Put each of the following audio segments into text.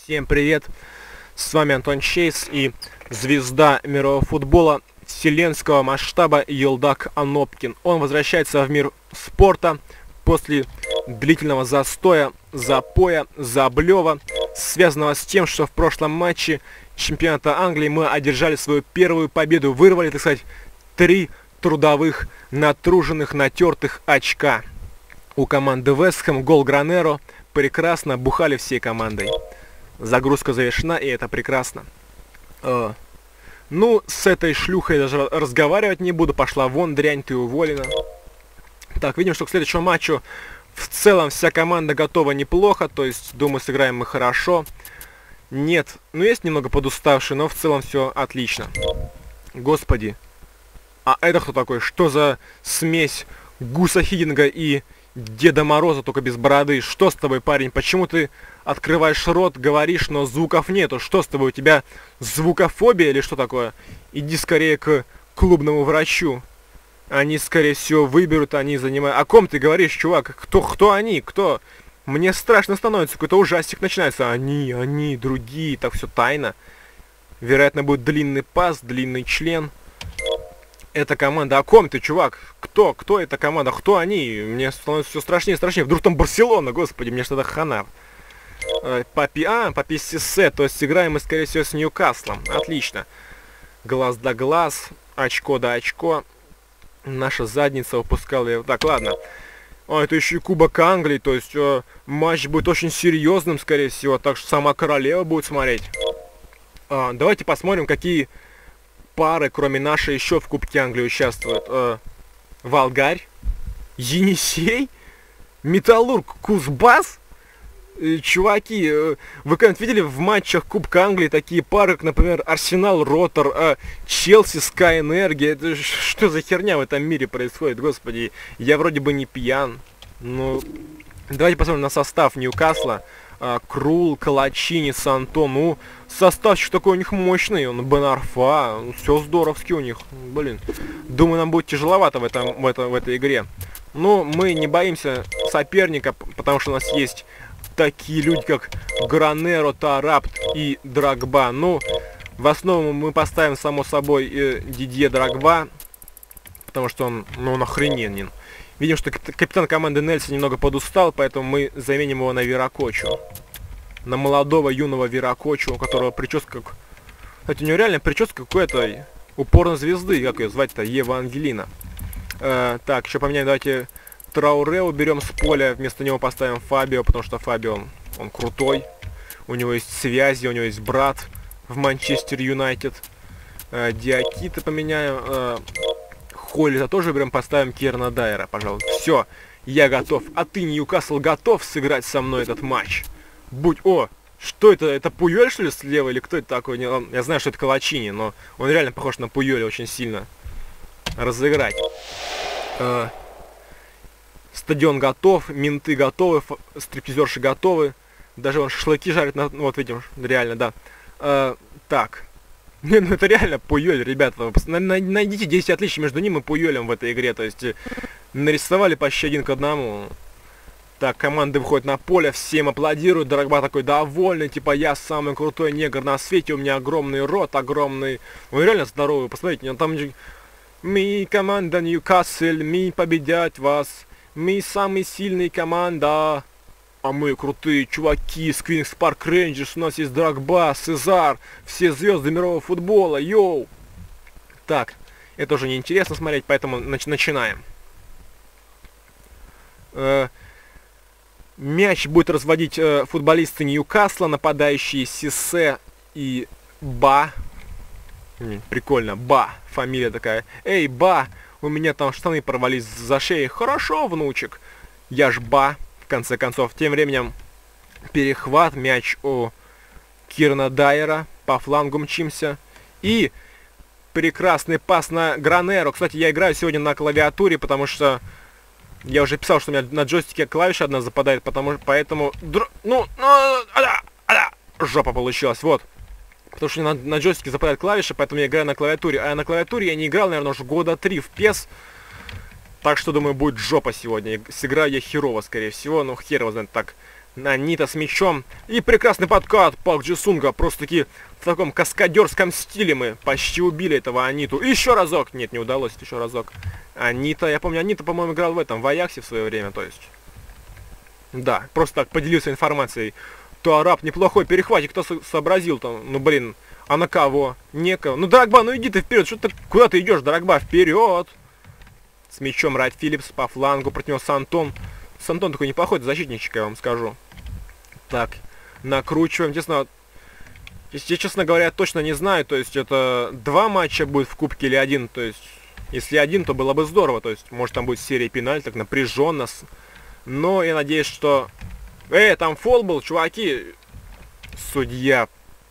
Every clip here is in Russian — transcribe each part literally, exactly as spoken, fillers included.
Всем привет, с вами Антон Чейз и звезда мирового футбола вселенского масштаба Елдак Анопкин. Он возвращается в мир спорта после длительного застоя, запоя, заблева, связанного с тем, что в прошлом матче чемпионата Англии мы одержали свою первую победу, вырвали, так сказать, три трудовых, натруженных, натертых очка. У команды Вест Хэм гол Гранеро, прекрасно, бухали всей командой. Загрузка завершена, и это прекрасно. Э, ну, с этой шлюхой даже разговаривать не буду, пошла вон, дрянь, ты уволена. Так, видим, что к следующему матчу в целом вся команда готова неплохо, то есть, думаю, сыграем мы хорошо. Нет, ну есть немного подуставший, но в целом все отлично. Господи. А это кто такой? Что за смесь Гуса Хиддинга и Деда Мороза, только без бороды? Что с тобой, парень? Почему ты открываешь рот, говоришь, но звуков нету? Что с тобой? У тебя звукофобия или что такое? Иди скорее к клубному врачу. Они, скорее всего, выберут, они занимают... О ком ты говоришь, чувак? Кто, кто они? Кто? Мне страшно становится, какой-то ужастик начинается. Они, они, другие, так все тайно. Вероятно, будет длинный пас, длинный член. Эта команда. О ком ты, чувак? Кто? Кто эта команда? Кто они? Мне становится все страшнее и страшнее. Вдруг там Барселона, господи, мне что-то хана. Э, Папи... А, Папи Сиссе. То есть играем мы, скорее всего, с Ньюкаслом. Отлично. Глаз да глаз. Очко да очко. Наша задница упускала его. Так, ладно. А, это еще и Кубок Англии. То есть э, матч будет очень серьезным, скорее всего. Так что сама королева будет смотреть. Э, давайте посмотрим, какие... пары, кроме нашей, еще в Кубке Англии участвуют. Э, Волгарь, Енисей, Металлург, Кузбасс. Э, чуваки, э, вы когда-нибудь видели в матчах Кубка Англии такие пары, как, например, Арсенал, Ротор, э, Челси, Скай Энергия? Это что за херня в этом мире происходит, господи? Я вроде бы не пьян. Ну, давайте посмотрим на состав Ньюкасла. Крул, Калачини, Санто. Ну, составчик такой у них мощный. Он Бен Арфа. Ну, все здоровски у них. Блин. Думаю, нам будет тяжеловато в, этом, в, это, в этой игре. Но мы не боимся соперника, потому что у нас есть такие люди, как Гранеро, Тарапт и Дрогба. Ну, в основу мы поставим, само собой, э, Дидье Дрогба, потому что он, ну, он охрененен. Видим, что капитан команды Нельсон немного подустал, поэтому мы заменим его на Веракочу. На молодого, юного Веракочу, у которого прическа... Кстати, у него реально прическа какой-то упорной звезды. Как ее звать-то? Ева Ангелина. Э, так, еще поменяем, давайте Трауре уберем с поля. Вместо него поставим Фабио, потому что Фабио, он, он крутой. У него есть связи, у него есть брат в Манчестер Юнайтед. Э, Диакита поменяем... Э, Холли-то тоже прям поставим Кирна Дайера, пожалуйста. Все, я готов. А ты, Ньюкасл, готов сыграть со мной этот матч? Будь... О, что это? Это Пуйоль, что ли, слева? Или кто это такой? Я знаю, что это Калачини, но он реально похож на Пуйоля очень сильно. Разыграть. Э, стадион готов, менты готовы, стриптизерши готовы. Даже он шашлыки жарит. На... Вот, видим, реально, да. Э, так. Не, ну это реально Пуйоль, ребята. Найдите десять отличий между ним и Пуйолем в этой игре. То есть нарисовали почти один к одному. Так, команды выходят на поле, всем аплодируют. Дрогба такой довольный, типа я самый крутой негр на свете, у меня огромный рот, огромный... Он реально здоровый, посмотрите, он там... Мы команда Ньюкасл, мы победят вас. Мы самый сильный команда. А мы крутые чуваки с Queen's Park Rangers, у нас есть Дрогба, Сезар, все звезды мирового футбола, йоу! Так, это уже неинтересно смотреть, поэтому нач начинаем. Э мяч будет разводить э, футболисты Ньюкасла, нападающие Сиссе и Ба. М, прикольно, Ба, фамилия такая. Эй, Ба, у меня там штаны порвались за шеей. Хорошо, внучек, я ж Ба. В конце концов, тем временем перехват, мяч у Кирна Дайера, по флангу мчимся. И прекрасный пас на Гранеро. Кстати, я играю сегодня на клавиатуре, потому что я уже писал, что у меня на джойстике клавиша одна западает, потому поэтому... Др... Ну, ну, ада, ада, жопа получилась, вот. Потому что на, на джойстике западает клавиша, поэтому я играю на клавиатуре. А на клавиатуре я не играл, наверное, уже года три в пес. Так что, думаю, будет жопа сегодня. Сыграю я херово, скорее всего. Ну, хер его знает. Так, Анита с мячом. И прекрасный подкат Пак Джи Сунга. Просто-таки в таком каскадерском стиле мы почти убили этого Аниту. И еще разок. Нет, не удалось. Еще разок. Анита. Я помню, Анита, по-моему, играл в этом, в Аяксе в свое время. То есть. Да, просто так поделился информацией. То араб неплохой перехватик. Кто со сообразил там? Ну, блин. А на кого? Некого. Ну, Дрогба, ну иди ты вперед. Что ты, куда ты идешь, Дрогба? Вперед! С мячом Райт Филлипс по флангу. Против него Сантон. Сантон такой неплохой защитничек, я вам скажу. Так, накручиваем. Честно, я, честно говоря, точно не знаю. То есть это два матча будет в кубке или один. То есть, если один, то было бы здорово. То есть, может, там будет серия пенальти, так напряженно. Но я надеюсь, что... Эй, там фол был, чуваки. Судья.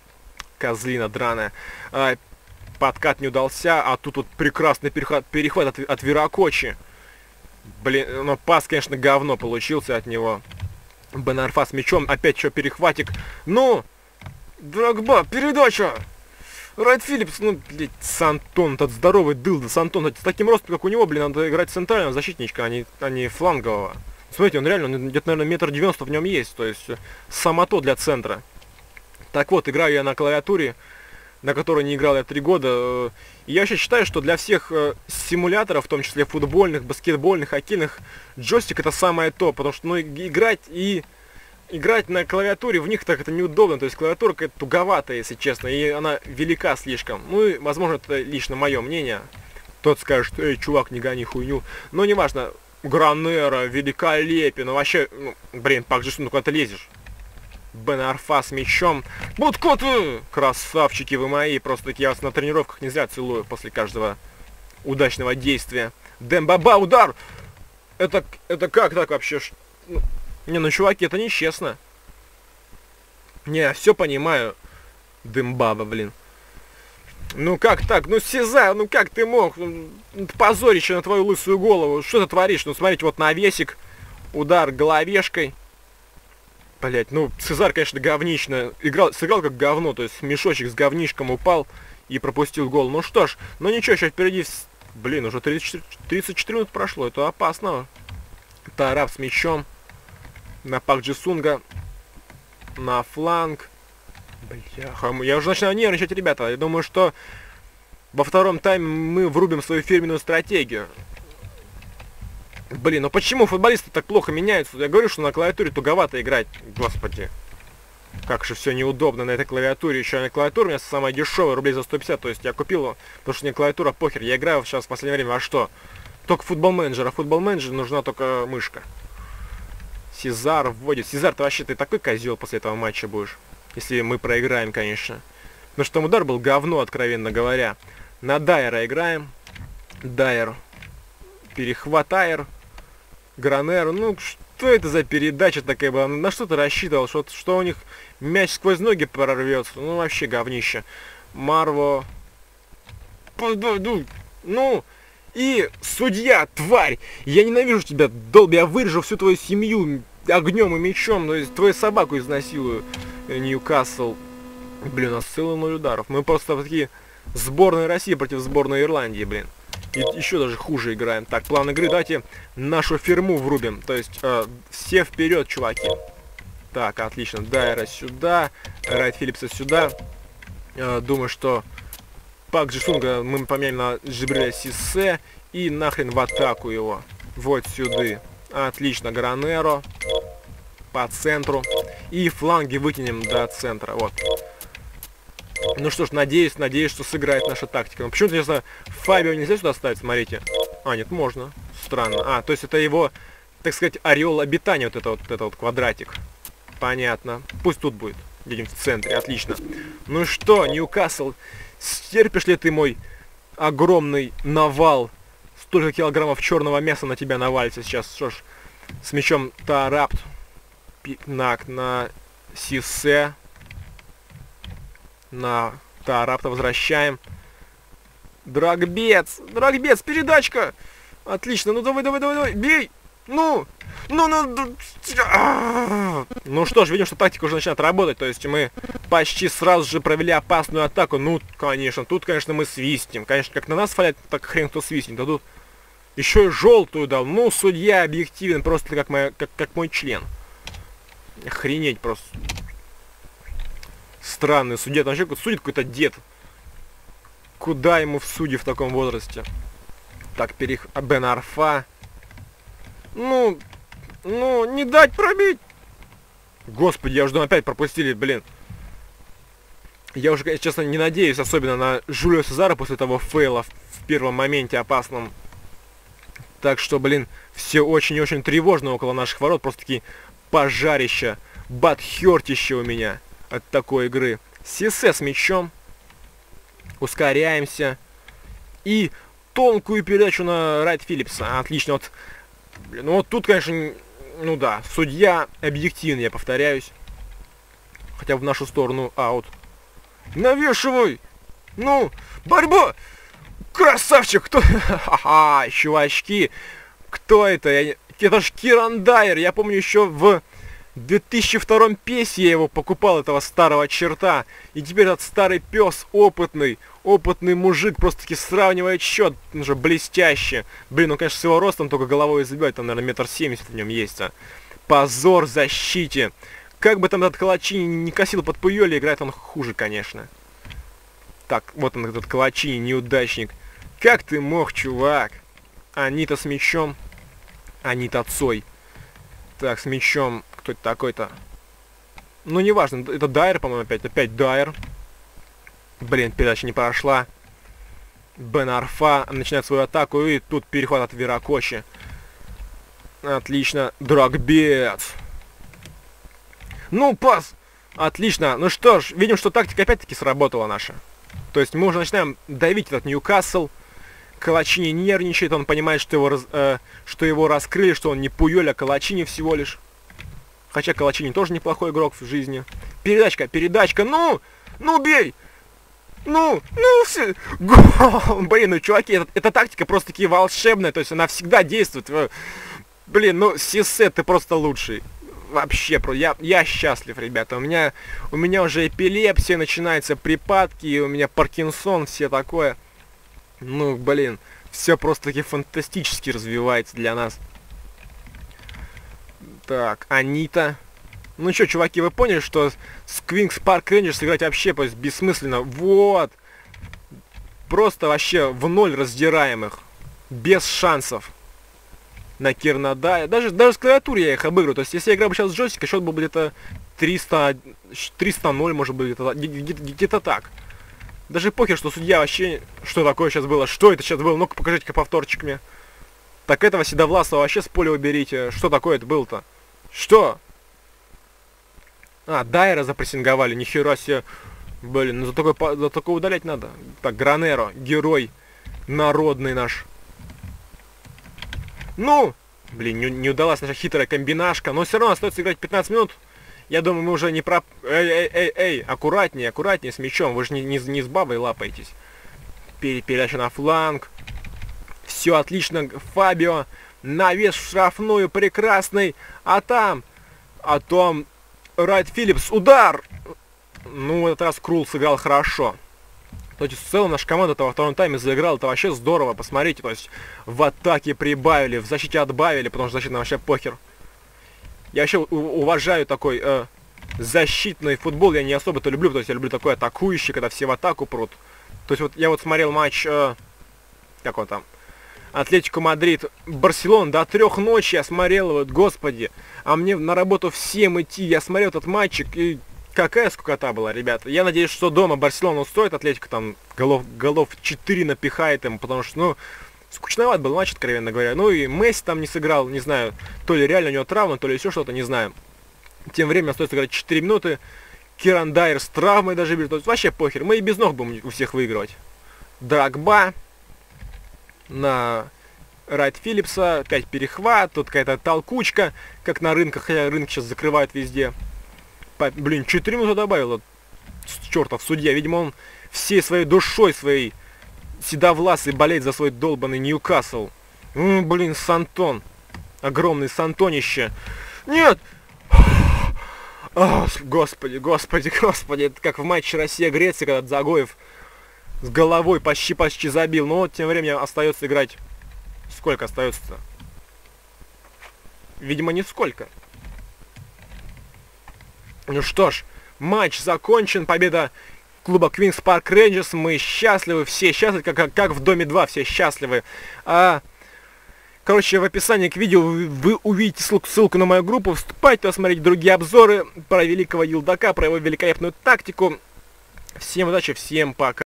Козлина драная. А, подкат не удался, а тут вот прекрасный перехват, перехват от, от Виракочи. Блин, ну пас, конечно, говно получился от него. Бен Арфа с мячом, опять еще перехватик. Ну, Дрогба, передача! Райт Филлипс, ну, блядь, Сантон, этот здоровый дылда, Сантон, с таким ростом, как у него, блин, надо играть центрального защитничка, а не, а не флангового. Смотрите, он реально, где-то, наверное, метр девяносто в нем есть, то есть само то для центра. Так вот, играю я на клавиатуре, на которой не играл я три года. И я вообще считаю, что для всех э, симуляторов, в том числе футбольных, баскетбольных, хоккейных, джойстик это самое то, потому что ну, играть и играть на клавиатуре в них так это неудобно, то есть клавиатура какая-то туговатая, если честно, и она велика слишком. Ну и, возможно, это лично мое мнение. Тот скажет, эй, чувак, не гони хуйню. Но неважно, Гранера, великолепие, ну вообще, ну, блин, Пак Джи Сунг, ну куда ты лезешь? Бен Арфа с мячом. Будкоты! Красавчики вы мои. Просто я вас на тренировках не зря целую после каждого удачного действия. Дембаба, удар! Это, это как так вообще? Ну, не, ну, чуваки, это нечестно. Не, я все понимаю. Дембаба, блин. Ну как так? Ну, Сезар, ну как ты мог? Позорище на твою лысую голову. Что ты творишь? Ну, смотрите, вот навесик. Удар головешкой. Блять, ну, Сезар, конечно, говнично. Играл, сыграл как говно, то есть мешочек с говнишком упал и пропустил гол. Ну что ж, ну ничего, сейчас впереди... Блин, уже тридцать четыре, тридцать четыре минут прошло, это опасно. Это араб с мячом. На Пак Джи Сунга. На фланг. Бляха, я уже начинаю нервничать, ребята. Я думаю, что во втором тайме мы врубим свою фирменную стратегию. Блин, ну почему футболисты так плохо меняются? Я говорю, что на клавиатуре туговато играть. Господи. Как же все неудобно на этой клавиатуре. Еще на клавиатуре у меня самая дешевая, рублей за сто пятьдесят. То есть я купил его, потому что мне клавиатура похер. Я играю сейчас в последнее время во что? Только футбол менеджер. А футбол менеджер нужна только мышка. Сезар вводит. Сезар, ты вообще ты такой козел после этого матча будешь. Если мы проиграем, конечно. Потому что там удар был говно, откровенно говоря. На Дайера играем. Дайер. Перехват Айер. Гранер, ну что это за передача такая была? На что ты рассчитывал? Что, что у них мяч сквозь ноги прорвется? Ну вообще говнище. Марво. Ну, и судья, тварь! Я ненавижу тебя, долби, я вырежу всю твою семью огнем и мечом, то есть твою собаку изнасилую. Ньюкасл. Блин, у нас целый ноль ударов. Мы просто такие сборная России против сборной Ирландии, блин. И еще даже хуже играем. Так, план игры, давайте нашу фирму врубим. То есть, э, все вперед, чуваки. Так, отлично. Дайера сюда. Райт Филлипса сюда. Э, думаю, что Пак Джи Сунга мы поменяем на Джибриля Сиссе. И нахрен в атаку его. Вот сюда. Отлично, Гранеро. По центру. И фланги вытянем до центра. Вот. Ну что ж, надеюсь, надеюсь, что сыграет наша тактика. Но почему-то, не знаю, Фабио нельзя сюда ставить, смотрите. А, нет, можно. Странно. А, то есть это его, так сказать, ореол обитания, вот это вот, это вот квадратик. Понятно. Пусть тут будет. Где-нибудь в центре, отлично. Ну что, Ньюкасл, стерпишь ли ты мой огромный навал? Столько килограммов черного мяса на тебя навалится сейчас. Что ж, с мячом Тарапт. Пикнак на Сиссе. На Тарапта возвращаем. Дрогбец! Дрогбец, передачка! Отлично, ну давай, давай, давай, давай, бей! Ну! Ну, ну! Ну что ж, видим, что тактика уже начинает работать. То есть мы почти сразу же провели опасную атаку. Ну, конечно, тут, конечно, мы свистим. Конечно, как на нас фалят, так хрен кто свистнет. Да тут еще и желтую дал. Ну, судья объективен, просто как, моя, как, как мой член. Охренеть просто. Странный судья. Там вообще судит какой-то дед. Куда ему в суде в таком возрасте? Так, перех... Бен Арфа. Ну... Ну, не дать пробить. Господи, я уже думаю, опять пропустили, блин. Я уже, конечно, честно, не надеюсь особенно на Жюлио Сезара после того фейла в, в первом моменте опасном. Так что, блин, все очень и очень тревожно около наших ворот. Просто такие пожарища, бадхёртища у меня от такой игры. Сисе с мячом. Ускоряемся. И тонкую передачу на Райт Филлипса. Отлично. Вот, блин, ну вот тут, конечно, ну да, судья объективный, я повторяюсь. Хотя в нашу сторону аут. Навешивай! Ну, борьба! Красавчик! Кто? Ха-ха, чувачки! Кто это? Я... Это ж Киран Дайер. Я помню еще в две тысячи втором песе я его покупал, этого старого черта. И теперь этот старый пес, опытный, опытный мужик, просто-таки сравнивает счет. Он же блестяще. Блин, ну конечно с его ростом только головой забивать, там, наверное, метр семьдесят в нем есть. А. Позор защите. Как бы там этот Калачини не косил под Пуйоли, играет он хуже, конечно. Так, вот он, этот Калачини, неудачник. Как ты мог, чувак? Анита с мячом. Анита Цой. Так, с мячом. Кто это такой-то? Ну, неважно. Это Дайер, по-моему, опять. Опять Дайер. Блин, передача не прошла. Бен Арфа начинает свою атаку. И тут перехват от Виракоши. Отлично. Драгбец. Ну, пас! Отлично. Ну что ж, видим, что тактика опять-таки сработала наша. То есть мы уже начинаем давить этот Ньюкасл. Калачини нервничает, он понимает, что его, раз, э, что его раскрыли, что он не Пуйоль, а Калачини всего лишь. Хотя Калачини тоже неплохой игрок в жизни. Передачка, передачка, ну! Ну, бей! Ну, ну, все! Гол! Блин, ну, чуваки, это, эта тактика просто-таки волшебная, то есть она всегда действует. Блин, ну, Сисе, ты просто лучший. Вообще, я, я счастлив, ребята. У меня, у меня уже эпилепсия начинается, припадки, у меня Паркинсон, все такое. Ну, блин, все просто-таки фантастически развивается для нас. Так, Анита. Ну что, чуваки, вы поняли, что с Квинс Парк Рейнджерс играть вообще то есть, бессмысленно? Вот. Просто вообще в ноль раздираемых. Без шансов. На Кирнадае. Даже, даже с клавиатуры я их обыгрываю. То есть, если я играл бы сейчас с джойстика, счет был бы где-то триста ноль, может быть, где-то где так. Даже похер, что судья вообще... Что такое сейчас было? Что это сейчас было? Ну-ка, покажите-ка повторчик мне. Так этого Седовласова вообще с поля уберите. Что такое это было-то? Что? А, Дайера запрессинговали. Нихера себе. Блин, ну за такое, за такое удалять надо. Так, Гранеро. Герой. Народный наш. Ну! Блин, не, не удалась наша хитрая комбинашка. Но все равно остается играть пятнадцать минут. Я думаю, мы уже не про... Эй, эй, эй, эй, аккуратнее, аккуратнее с мячом. Вы же не, не, не с бабой лапаетесь. Передача на фланг. Все отлично. Фабио. Навес в штрафную. Прекрасный. А там... А там... Райт Филлипс. Удар! Ну, в этот раз Крул сыграл хорошо. То есть, в целом, наша команда-то во втором тайме заиграла. Это вообще здорово. Посмотрите. То есть, в атаке прибавили, в защите отбавили, потому что защита вообще похер. Я вообще уважаю такой э, защитный футбол, я не особо-то люблю, то есть я люблю такой атакующий, когда все в атаку прут. То есть вот я вот смотрел матч, э, как он там, Атлетико Мадрид, Барселона, до трех ночи я смотрел, вот, господи, а мне на работу в семь идти, я смотрел этот матчик, и какая скукота была, ребята. Я надеюсь, что дома Барселона устроит, Атлетико там голов, голов четыре напихает им, потому что, ну... Скучноват был матч, откровенно говоря. Ну и Месси там не сыграл, не знаю, то ли реально у него травма, то ли еще что-то, не знаю. Тем временем остается играть четыре минуты. Киран Дайер с травмой даже бежит. То есть вообще похер. Мы и без ног будем у всех выигрывать. Драгба. На Райт Филлипса. Опять перехват. Тут какая-то толкучка, как на рынках. Хотя рынки сейчас закрывают везде. По, блин, четыре минуты добавил. Чертов судья. Видимо, он всей своей душой, своей... Седовласый болеет за свой долбанный Ньюкасл. М, блин, Сантон. Огромный Сантонище. Нет! О, господи, господи, господи. Это как в матче Россия-Греция, когда Дзагоев с головой почти-почти забил. Но вот тем временем остается играть... Сколько остается-то? Видимо, нисколько. Ну что ж, матч закончен, победа клуба Queen's Park Rangers. Мы счастливы, все счастливы, как, как, как в Доме два все счастливы. А, короче, в описании к видео вы, вы увидите ссылку, ссылку на мою группу. Вступайте, посмотрите другие обзоры про великого Елдака, про его великолепную тактику. Всем удачи, всем пока.